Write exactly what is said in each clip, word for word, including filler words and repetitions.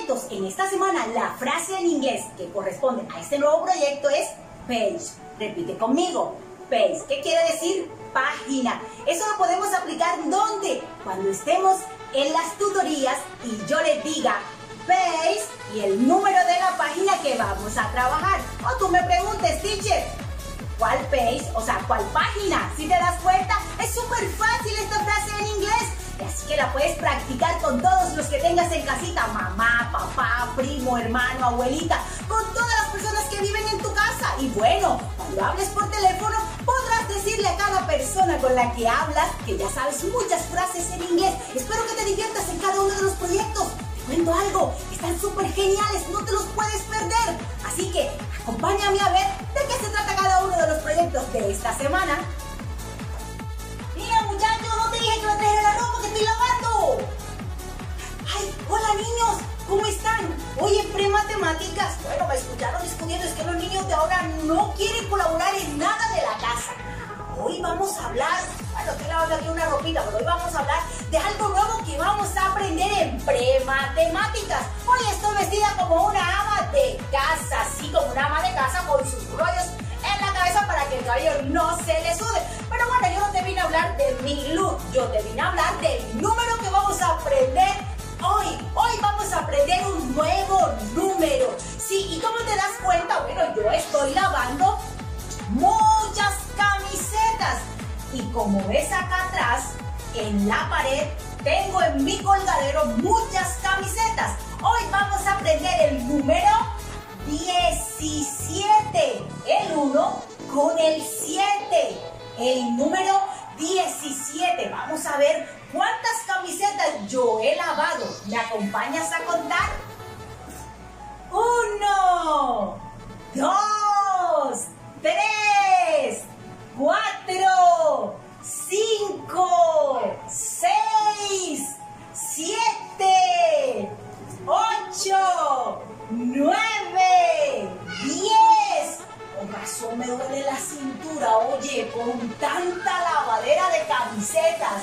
proyectos. En esta semana la frase en inglés que corresponde a este nuevo proyecto es page. Repite conmigo, page. ¿Qué quiere decir? Página. Eso lo podemos aplicar ¿dónde? Cuando estemos en las tutorías y yo les diga page y el número de la página que vamos a trabajar. O tú me preguntes, teacher, ¿cuál page? O sea, ¿cuál página? Si te das cuenta, es súper fácil esta frase en inglés. Y así que la puedes practicar con todos los que tengas en casita. Mamá, papá, primo, hermano, abuelita. Con todas las personas que viven en tu casa. Y bueno, cuando hables por teléfono, podrás decirle a cada persona con la que hablas que ya sabes muchas frases en inglés. Espero que te diviertas en cada uno de los proyectos. Te cuento algo, están súper geniales, no te los puedes perder. Así que acompáñame a ver de qué se trata cada uno de los proyectos de esta semana. Mira, muchachos, no te dije que me trajera la ropa que estoy lavando. Ay, hola niños, ¿cómo están? Hoy en pre-matemáticas, bueno, me escucharon discutiendo, es que los niños de ahora no quieren colaborar en nada de la casa. Hoy vamos a hablar, bueno, estoy lavando aquí una ropita, pero hoy vamos a hablar de algo nuevo que vamos a aprender en pre-matemáticas. Hoy estoy vestida como una ama de casa, así como una ama de casa con sus rollos en la cabeza para que el cabello no se le sude. Pero bueno, yo no te vine a hablar de mi look, yo te vine a hablar del número que vamos a aprender hoy. Hoy vamos a aprender un nuevo número. Sí, ¿y cómo te das cuenta? Bueno, yo estoy lavando muchas camisetas. Y como ves acá atrás, en la pared, tengo en mi colgadero muchas camisetas. Hoy vamos a aprender el número diecisiete. El uno con el siete. El número diecisiete. Vamos a ver cuántas camisetas yo he lavado. ¿Me acompañas a contar? Uno, dos, tres, cuatro, cinco, seis, siete, ocho, nueve, diez. Con razón me duele la cintura, oye, con tanta lavadera de camisetas.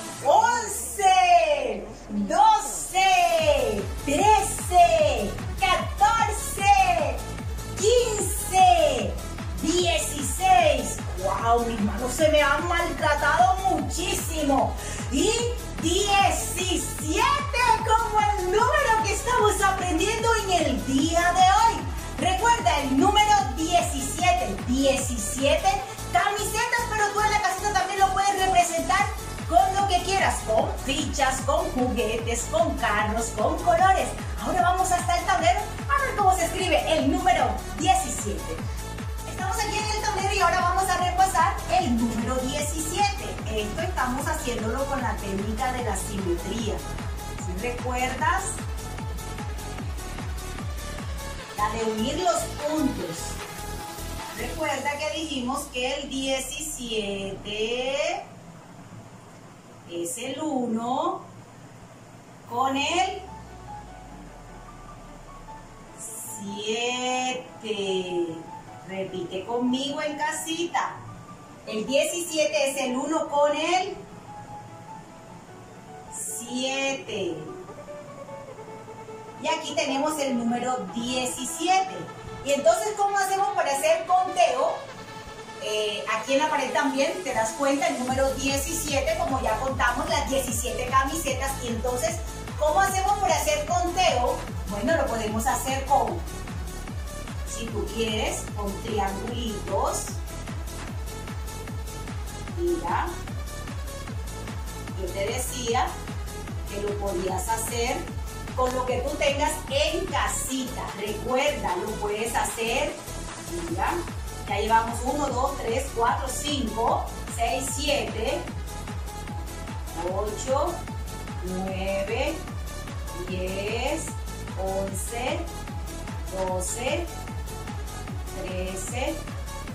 once, doce, trece, catorce, quince, dieciséis. ¡Wow! Mis manos se me han maltratado muchísimo. Y diecisiete como el número que estamos aprendiendo en el día de hoy. Recuerda el número diecisiete. diecisiete camisetas, pero tú en la casita también lo puedes representar con lo que quieras, con fichas, con juguetes, con carros, con colores. Ahora vamos hasta el tablero a ver cómo se escribe el número diecisiete. Estamos aquí en el tablero y ahora vamos a repasar el número diecisiete. Esto estamos haciéndolo con la técnica de la simetría. ¿Sí recuerdas? La de unir los puntos. Recuerda que dijimos que el diecisiete es el uno con el siete. Repite conmigo en casita. El diecisiete es el uno con el siete. Y aquí tenemos el número diecisiete. Y entonces, ¿cómo hacemos para hacer conteo? Eh, aquí en la pared también te das cuenta el número diecisiete, como ya contamos las diecisiete camisetas. Y entonces, ¿cómo hacemos para hacer conteo? Bueno, lo podemos hacer con, si tú quieres, con triangulitos. Mira, yo te decía que lo podías hacer con lo que tú tengas en casita. Recuerda, lo puedes hacer. Mira, ya llevamos uno, dos, tres, cuatro, cinco, seis, siete, ocho, nueve, diez, once, doce, trece,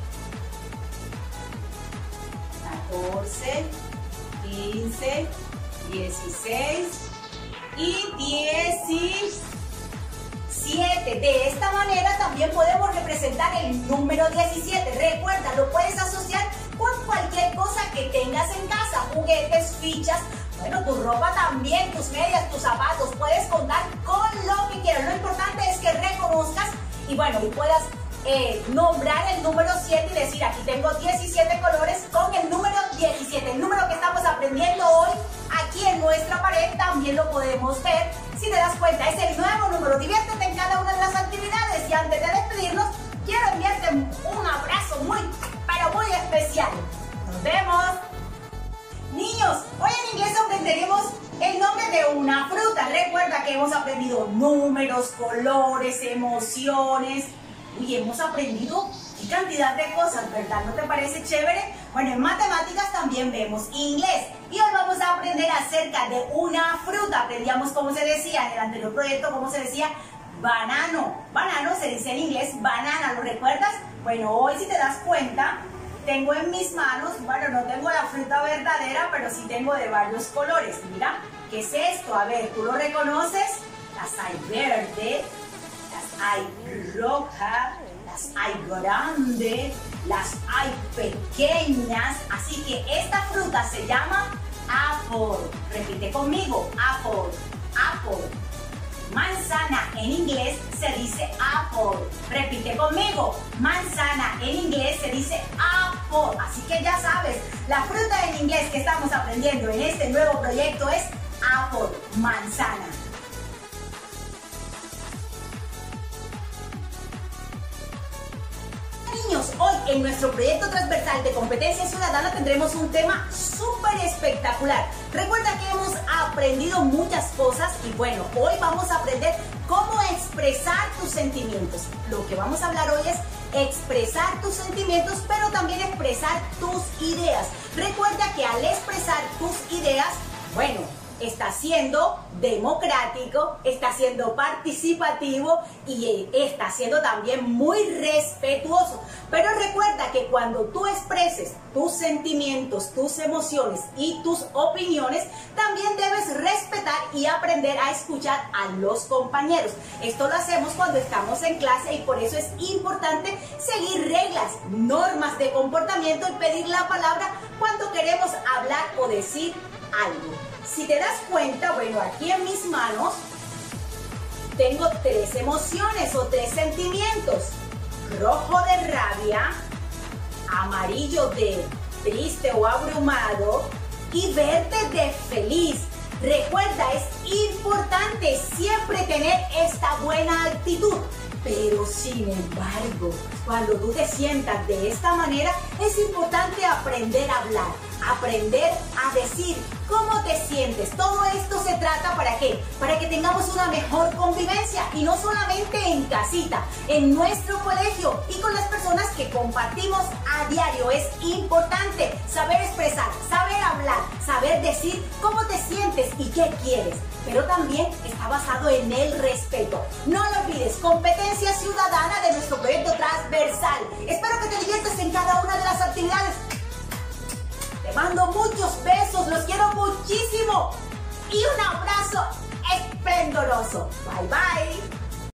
catorce, quince, dieciséis y diecisiete. De esta manera también podemos representar el número diecisiete. Recuerda, lo puedes asociar con cualquier cosa que tengas en casa, juguetes, fichas, Bueno, tu ropa también, tus medias, tus zapatos, puedes contar con lo que quieras. Lo importante es que reconozcas y bueno, y puedas eh, nombrar el número siete y decir, aquí tengo diecisiete colores con el número diecisiete. El número que estamos aprendiendo hoy, aquí en nuestra pared, también lo podemos ver. Si te das cuenta, es el nuevo número. Diviértete en cada una de las actividades. Y antes de despedirnos, quiero enviarte un abrazo muy, pero muy especial. ¡Nos vemos! Niños, hoy en inglés aprenderemos el nombre de una fruta. Recuerda que hemos aprendido números, colores, emociones. Uy, hemos aprendido qué cantidad de cosas, ¿verdad? ¿No te parece chévere? Bueno, en matemáticas también vemos inglés. Y hoy vamos a aprender acerca de una fruta. Aprendíamos cómo se decía en el anterior proyecto, cómo se decía banano. Banano se dice en inglés banana, ¿lo recuerdas? Bueno, hoy si te das cuenta, tengo en mis manos, bueno, no tengo la fruta verdadera, pero sí tengo de varios colores. Mira, ¿qué es esto? A ver, ¿tú lo reconoces? Las hay verde, las hay roja, las hay grandes, las hay pequeñas. Así que esta fruta se llama apple. Repite conmigo, apple, apple. Manzana en inglés se dice apple. Repite conmigo, manzana en inglés se dice apple. Así que ya sabes, la fruta en inglés que estamos aprendiendo en este nuevo proyecto es apple, manzana. Niños, hoy en nuestro proyecto transversal de competencia ciudadana tendremos un tema súper espectacular. Recuerda que hemos aprendido muchas cosas y bueno, hoy vamos a aprender cómo expresar tus sentimientos. Lo que vamos a hablar hoy es expresar tus sentimientos, pero también expresar tus ideas. Recuerda que al expresar tus ideas, bueno, está siendo democrático, está siendo participativo y está siendo también muy respetuoso. Pero recuerda que cuando tú expreses tus sentimientos, tus emociones y tus opiniones, también debes respetar y aprender a escuchar a los compañeros. Esto lo hacemos cuando estamos en clase y por eso es importante seguir reglas, normas de comportamiento y pedir la palabra cuando queremos hablar o decir algo. Si te das cuenta, bueno, aquí en mis manos tengo tres emociones o tres sentimientos. Rojo de rabia, amarillo de triste o abrumado y verde de feliz. Recuerda, es importante siempre tener esta buena actitud. Pero sin embargo, cuando tú te sientas de esta manera, es importante aprender a hablar, aprender a decir cómo te sientes. Todo esto se trata ¿para qué? Para que tengamos una mejor convivencia y no solamente en casita, en nuestro colegio y con las personas que compartimos a diario. Es importante saber expresar, saber hablar, saber decir cómo te sientes y qué quieres. Pero también está basado en el respeto. No lo olvides, competencia ciudadana de nuestro proyecto transversal. Espero que te diviertas en cada una de las actividades. Te mando muchos besos, los quiero muchísimo y un abrazo esplendoroso. Bye bye.